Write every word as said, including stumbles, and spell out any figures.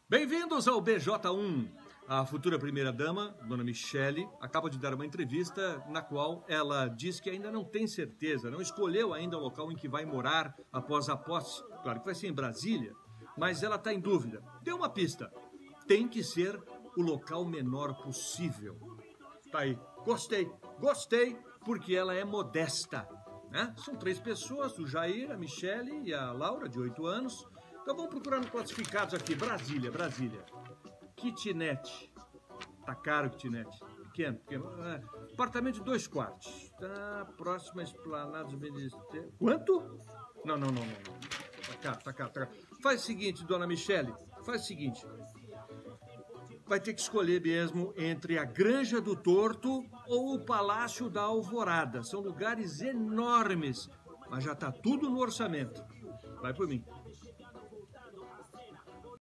Bem-vindos ao B J um. A futura primeira-dama, dona Michele, acaba de dar uma entrevista na qual ela diz que ainda não tem certeza, não escolheu ainda o local em que vai morar após a posse. Claro que vai ser em Brasília, mas ela está em dúvida. Deu uma pista. Tem que ser o local menor possível. Tá aí. Gostei. Gostei, porque ela é modesta. Né? São três pessoas, o Jair, a Michele e a Laura, de oito anos. Então vamos procurando classificados aqui. Brasília, Brasília. Kitnet. Tá caro o kitnet. Pequeno, pequeno. É, apartamento de dois quartos. Tá, próxima esplanada do Ministério. Quanto? Não, não, não, não, não. Tá caro, tá caro, tá caro. Faz o seguinte, dona Michele. Faz o seguinte. Vai ter que escolher mesmo entre a Granja do Torto ou o Palácio da Alvorada. São lugares enormes, mas já tá tudo no orçamento. Vai por mim.